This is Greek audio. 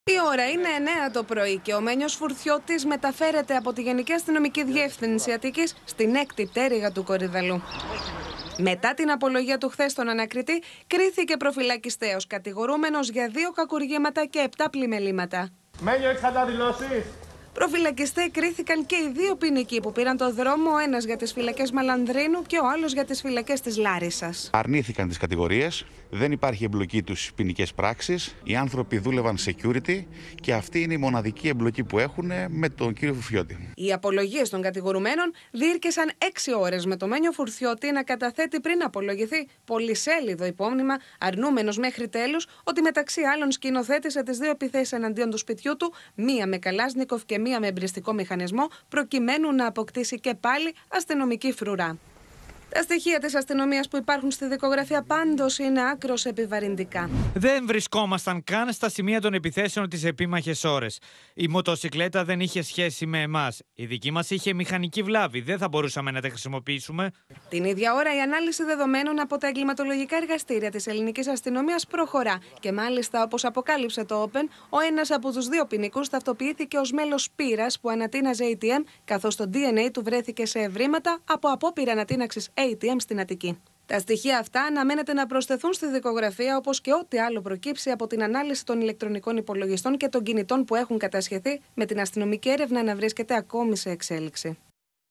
Η ώρα είναι 9 το πρωί και ο Μένιος Φουρτιώτης μεταφέρεται από τη Γενική Αστυνομική Διεύθυνση Αττικής στην 6η πτέρυγα του Κορυδαλού. Μετά την απολογία του χθες στον ανακριτή, κρίθηκε προφυλακιστέος κατηγορούμενος για 2 κακουργήματα και 7 πλημελήματα. Μένιο, έχεις ανταδηλώσεις? Προφυλακιστέ κρίθηκαν και οι 2 ποινικοί που πήραν το δρόμο, ο ένας για τις φυλακές Μαλανδρίνου και ο άλλος για τις φυλακές της Λάρισσας. Αρνήθηκαν τις κατηγορίες, δεν υπάρχει εμπλοκή τους στις ποινικές πράξεις. Οι άνθρωποι δούλευαν security και αυτή είναι η μοναδική εμπλοκή που έχουν με τον κύριο Φουρτιώτη. Οι απολογίες των κατηγορουμένων διήρκεσαν 6 ώρες, με το Μένιο Φουρτιώτη να καταθέτει πριν απολογηθεί πολυσέλιδο υπόμνημα, αρνούμενος μέχρι τέλους ότι μεταξύ άλλων σκηνοθέτησε τις 2 επιθέσεις εναντίον του σπιτιού του, μία με Καλάσνικοφ και μία με εμπριστικό μηχανισμό, προκειμένου να αποκτήσει και πάλι αστυνομική φρουρά. Τα στοιχεία της αστυνομίας που υπάρχουν στη δικογραφία πάντως είναι άκρως επιβαρυντικά. Δεν βρισκόμασταν καν στα σημεία των επιθέσεων τις επίμαχες ώρες. Η μοτοσικλέτα δεν είχε σχέση με εμάς. Η δική μας είχε μηχανική βλάβη. Δεν θα μπορούσαμε να τα χρησιμοποιήσουμε. Την ίδια ώρα η ανάλυση δεδομένων από τα εγκληματολογικά εργαστήρια της ελληνικής αστυνομίας προχωρά. Και μάλιστα, όπως αποκάλυψε το Open, ο ένας από τους 2 ποινικούς ταυτοποιήθηκε ως μέλος πύρας που ανατείναζε ATM, καθώς το DNA του βρέθηκε σε ευρήματα από απόπειρα ανατείναξης ATM στην Αττική. Τα στοιχεία αυτά αναμένεται να προσθεθούν στη δικογραφία, όπως και ό,τι άλλο προκύψει από την ανάλυση των ηλεκτρονικών υπολογιστών και των κινητών που έχουν κατασχεθεί, με την αστυνομική έρευνα να βρίσκεται ακόμη σε εξέλιξη.